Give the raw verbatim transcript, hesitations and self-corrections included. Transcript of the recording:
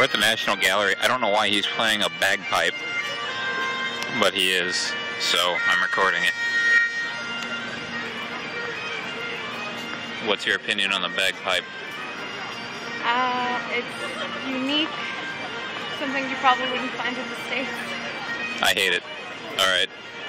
We're at the National Gallery. I don't know why he's playing a bagpipe, but he is, so I'm recording it. What's your opinion on the bagpipe? Uh, it's unique. Something you probably wouldn't find in the States. I hate it. Alright.